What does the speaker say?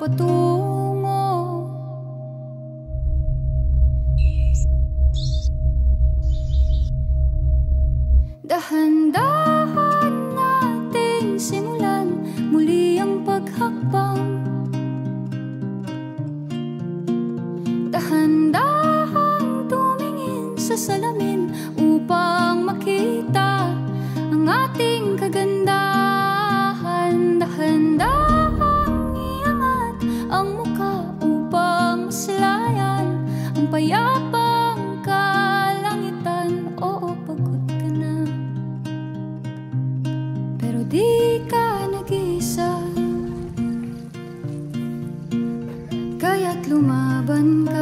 patungo. Dahan-dahan nating simulan muli ang paghakbang. Dahan-dahang tumingin sa salamin upang makita ang ating kagandahan. Dahan-dahang iangat ang muka upang maslayan ang payapang kalangitan. Oo, pagod ka na, pero di ka nag-isa, kaya't lumaban ka.